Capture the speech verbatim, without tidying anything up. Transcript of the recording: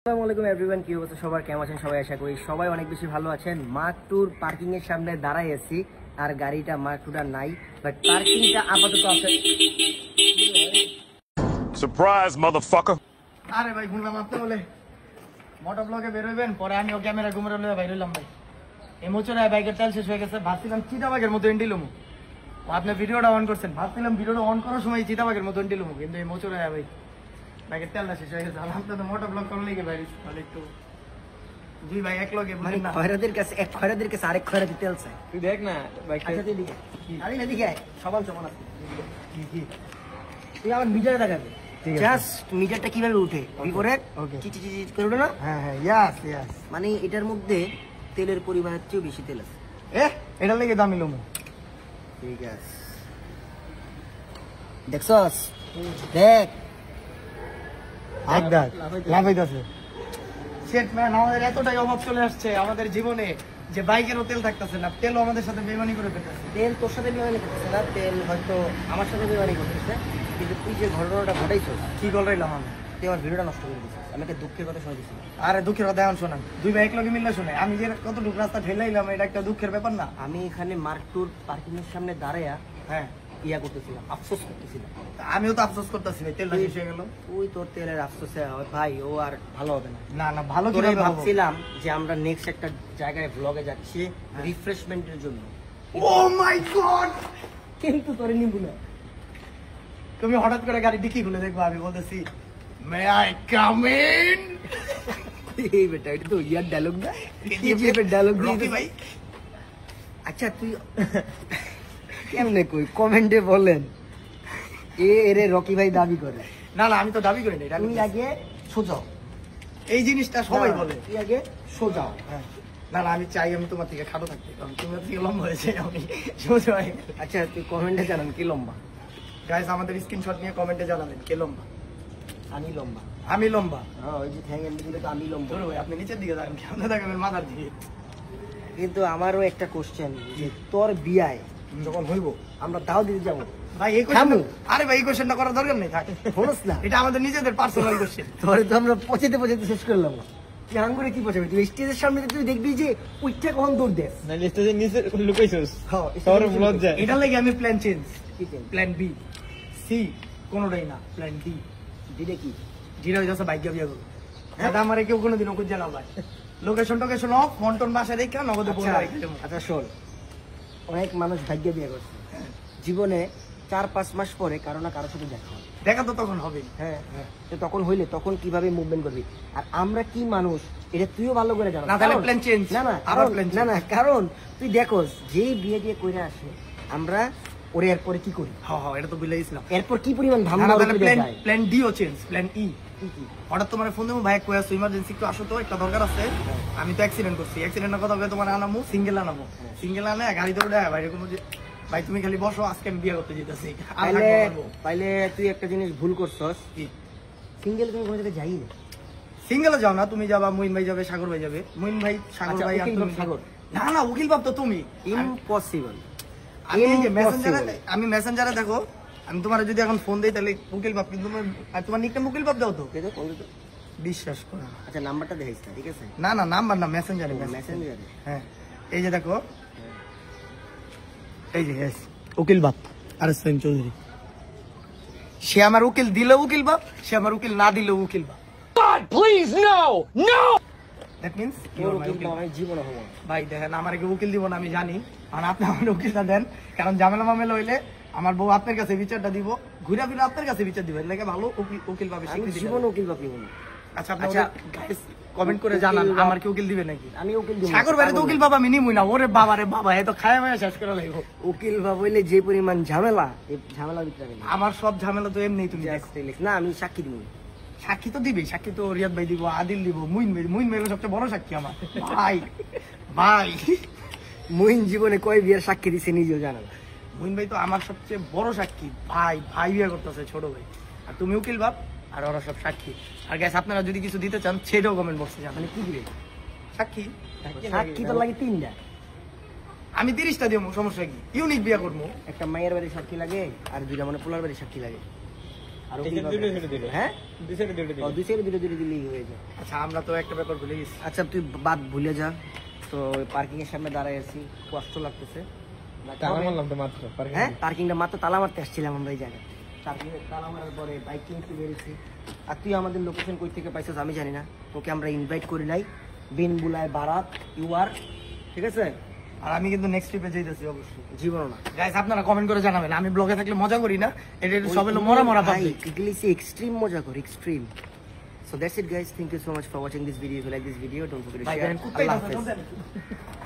আসসালামু আলাইকুম এভরিওয়ান, কি অবস্থা সবার, কেমন আছেন সবাই? আশা করি সবাই অনেক বেশি ভালো আছেন। মার্ক টুর পার্কিং এর সামনে দাঁড়াই আছি, আর গাড়িটা মার্ক টুটা নাই, বাট পার্কিংটা আপাতত আছে। Surprise motherfucker. আরে ভাই শুনলাম আপনি বলে মোটর ব্লগে বের হইবেন, পরে আমি ও ক্যামেরা ঘুমরে লয়ে বাইর হইলাম ভাই। এই মোচরে বাইকের তেল শেষ হয়ে গেছে, ভাবছিলাম চিতাবাগের মতো এন্ডিলুম। আপনি ভিডিওটা অন করছেন, ভাবছিলাম ভিডিওটা অন করার সময় চিতাবাগের মতো এন্ডিলুম, কিন্তু এই মোচরে ভাই বাইকের তেলটা শেষ হয়ে গেছে। আপনি তো মোটর ব্লগ করলে কি বাইরে তাহলে একটু দুই ভাই এক লগে মানে বুঝেন না। খয়রাদের কাছে এক খয়রাদের কাছে আরেক খয়রাতি তেল চাই। তুই দেখ না বাইকটা। আচ্ছা তুই দিকে আরে না দিকে সমান সমান আছে। তুই আমার মিটারে দেখাবে, জাস্ট মিটারটা কিভাবে উঠে বিপরীত চিচি চিচি করে উঠে না। হ্যাঁ হ্যাঁ ইয়াস ইয়াস। মানে এটার মধ্যে তেলের পরিমাণের চেয়েও বেশি তেল আছে। এ এটা লেগে দামি লমু। ঠিক আছে, দেখছস? দেখ দেখ দেখ লাভ হইতাছে। সেট ম্যান, আমাদের এতটাই অভাব চলে আসছে আমাদের জীবনে যে বাইকেরও তেল থাকতেছে না, তেলও আমাদের সাথে বেমানি করে ফেলতেছে। তেল তোর সাথে বেমানি করতেছে না, তেল হয়তো আমার সাথে বেমানি করতেছে, কিন্তু তুই যে ঘটনাটা ঘটাইছো কি করলাম আমি? তুই আমার ভিডিওটা নষ্ট করে দিচ্ছিস। আমি একটা দুঃখের কথা শুনে দিচ্ছি। আরে দুঃখের কথা এখন শোনান, দুই ভাই এক লগে মিললে শুনে আমি যে কতটুকু রাস্তা ঠেলাইলাম, এটা একটা দুঃখের ব্যাপার না? আমি এখানে মার্ক টুর পার্কিং এর সামনে দাঁড়াইয়া হ্যাঁ ইয়া করতেছিলাম, আফসোস করতেছিলাম। আমিও তো আফসোস করতেছি ভাই, তেলটা শেষ হয়ে গেল। তুই তোর তেলের আফসোসে ভাই ও আর ভালো হবে না। না না ভালো তোরে করে ভাবছিলাম যে আমরা নেক্সট একটা জায়গায় ব্লগে যাচ্ছি রিফ্রেশমেন্টের জন্য, ও মাই গড, কিন্তু তোরে নিবু না। তুমি হঠাৎ করে গাড়ি ডিকি খুলে দেখবা, আমি বলতেছি মে আই কাম ইন। এই বেটা এটা তো ইয়ার ডায়লগ না, কেজিএফের ডায়লগ রকি ভাই। আচ্ছা তুই কেমনে কই কমেন্টে বলেন এ এরে রকি ভাই দাবি করে? না না আমি তো দাবি করি না এটা। তুমি আগে সোজাও, এই জিনিসটা সবাই বলে। তুই আগে সোজাও। হ্যাঁ না না আমি চাই আমি তোমার থেকে খাটো থাকতে, কারণ তোমার থেকে লম্বা হয়েছে আমি সোজা হয়ে গেছি। আচ্ছা তুই কমেন্টে জানান কি লম্বা? গাইস আমাদের স্ক্রিনশট নিয়ে কমেন্টে জানাবেন কে লম্বা। আমি লম্বা। আমি লম্বা। হ্যাঁ ওই যে ঠ্যাং এমনি দিলে তো আমি লম্বা। ধরো ভাই আপনি নিচের দিকে থাকেন, কেমন থাকেন মাথার দিকে। কিন্তু আমারও একটা কোশ্চেন, যে তোর বিয়ায় যখন হইব আমরা দাও দিতে যাবো ভাই এই থামো। কোশ্চেন, আরে ভাই এই কোশ্চেনটা করার দরকার নেই, থাক বলস না, এটা আমাদের নিজেদের পার্সোনাল কোশ্চেন। তোরে তো আমরা পচাইতে পচাইতে শেষ করলাম। তুই আঙ্গুরে কি পচাবি? তুই স্টেজের সামনে তুই দেখবি যে উইঠটা কখন দৌড় দেস। নাইলে স্টেজের নিচে লুকাইছস। হ্যাঁ, তোর লজ্জা। এটা লাগে আমি প্ল্যান চেঞ্জ, কি পেন? প্ল্যান বি সি কোনোটাই না, প্ল্যান ডি। দিলে কি? জিরা হয়ে যাচ্ছে বাইক বিয়া করবো। দাদা আমার কেউ কোনোদিন ওকে জানা ভাই, লোকেশন টোকেশন অফ, মন্টন বাসা রেখে নগদে বলে আচ্ছা আচ্ছা শোন, অনেক মানুষ ভাগ্য বিয়ে করছে জীবনে, চার পাঁচ মাস পরে কারো না কারোর সাথে দেখা হয়। দেখা তো তখন হবেই। হ্যাঁ তো তখন হইলে তখন কিভাবে মুভমেন্ট করবি? আর আমরা কি মানুষ এটা তুইও ভালো করে জানো না, তাহলে কারণ- plan change। না না আবার কারণ- plan না না কারণ তুই দেখোস যেই বিয়ে দিয়ে কইরা আসে আমরা ওরে এরপরে কি করি, হ্যাঁ হ্যাঁ এটা তো বুঝলে ইসলাম। এরপর কি পরিমাণ না, ধান্দা না, ওর তাহলে উপরে প্ল্যান যায়। প্ল্যান ডিও চেঞ্জ, প্ল্যান ই। কি কি? হঠাৎ তোমার ফোন দেবো, ভাই কই আসছো, ইমার্জেন্সি একটু আসো তো, একটা দরকার আছে। আমি তো অ্যাক্সিডেন্ট করছি, অ্যাক্সিডেন্টের কথা বলে তোমার আনামু, সিঙ্গেল আনামু, সিঙ্গেল আনে গাড়ি ধরে দেয় বাইরে কোনো যে ভাই তুমি খালি বসো, আজকে আমি বিয়ে করতে যেতেছি। তাইলে তাইলে তুই একটা জিনিস ভুল করছস, সিঙ্গেল তুমি কোনো জায়গায় যাই না। সিঙ্গেলে যাও না, তুমি যাবা, মুইন ভাই যাবে, সাগর ভাই যাবে। মুইন ভাই সাগর আচ্ছা, ভাই আর উকিল তুমি। বাপ সাগর। না না উকিল বাপ তো তুমি। ইম্পসিবল। আমি এই যে মেসেঞ্জারে, আমি মেসেঞ্জারে দেখো, আমি তোমার যদি এখন ফোন দেই তাহলে উকিল বাপ, কিন্তু তোমার আর তোমার নিকনেম উকিল বাপ দাও তো। বিশ্বাস করো না। আচ্ছা নাম্বারটা দেখাইস না, ঠিক আছে? না না নাম্বার না, মেসেঞ্জারে। মেসেঞ্জারে। হ্যাঁ এই যে দেখো, এই যে yes, উকিল বাপ আর সেন চৌধুরী। সে আমার উকিল দিলেও উকিল বাপ, সে আমার উকিল না দিলেও উকিল বাপ। God, please, no! No! That means তোর উকিল তো আমি জীবনে হবো না। ভাই দেখেন আমার কেউ উকিল দিব না আমি জানি, আর আপনি আমার উকিলটা দেন, কারণ ঝামেলা মামেলা হইলে আমার বউ আপনার কাছে বিচারটা দিব, ঘুরে ফিরে আপনার কাছে বিচার দিবেন, লাগে ভালো উকিল- উকিল পাবে আমি স্বীকৃতি জীবনে দেন। উকিল বাপি হবো না। আচ্ছা আপনি আচ্ছা, গাইস কমেন্ট করে জানান উকিল বাপ- আমার কি উকিল দিবে নাকি। আমি উকিল দিব না। সাগর বাইরে তো উকিল বাবা আমি নিমুই না, ওরে বাবা রে বাবা, এ তো খায়া মায়া শেষ করে লাগবো। উকিল বাপ হইলে যে পরিমাণ ঝামেলা, এই ঝামেলার ভিতরে আমি না। আমার সব ঝামেলা তো এমনি তুমি দেখো। Just relax। না আমি সাক্ষী দিব না। সাক্ষী তো দিবে, সাক্ষী তো রিয়াদ ভাই দিব, আদিল দিব, মুইন ভাই, মুইন ভাই হলো সবচেয়ে বড় সাক্ষী আমার ভাই। ভাই মহিন জীবনে কয় বিয়ের সাক্ষী দিছে নিজেও জানা না। মুইন ভাই তো আমার সবচেয়ে বড় সাক্ষী ভাই, ভাই বিয়ে করতেছে ছোট ভাই, আর তুমি উকিল বাপ, আর ওরা সব সাক্ষী। আর গ্যাস আপনারা যদি কিছু দিতে চান সেটাও কমেন্ট বক্সে জানান। মানে কি দিবে? সাক্ষী সাক্ষী তো লাগে তিনটা। আমি তিরিশটা দিব, সমস্যা কি, ইউনিক বিয়ে করবো। একটা মায়ের বাড়ির সাক্ষী লাগে আর দুইটা মানে পোলার বাড়ির সাক্ষী লাগে। আর এই সাইডে দুটো দুটো দিলে হ্যাঁ দুই সাইডে দুটো ও দিলে দুই সাইডে দুটো দুটো দিলেই হয়ে যায়। আচ্ছা আমরা তো একটা ব্যাপার ভুলে গেছি। আচ্ছা তুই বাদ ভুলে যা। তো পার্কিং এর সামনে দাঁড়ায় আছি, কষ্ট লাগতেছে। তালা মারলাম তো মাত্র পার্কিং হ্যাঁ পার্কিংটা মাত্র তালা মারতে আসছিলাম আমরা এই জায়গায়। তারপরে তালা মারার পরে বাইক কিনতে বেরিয়েছি। আর তুই আমাদের লোকেশন কই থেকে পাইছিস আমি জানি না, তোকে আমরা ইনভাইট করি নাই। বিন বুলায় বারাত ইউ আর, ঠিক আছে? আর আমি কিন্তু নেক্সট ট্রিপে যাইতেছি অবশ্যই। জীবন না গাইস আপনারা কমেন্ট করে জানাবেন, আমি ব্লগে থাকলে মজা করি না, এটা সব হলো মরা মরা পাবলিক। ইংলিশে এক্সট্রিম মজা কর, extreme. So that's it guys, thank you so much for watching this video. If you like this video, don't forget to ভাই share. কুত্তাই Allah দাও Hafiz.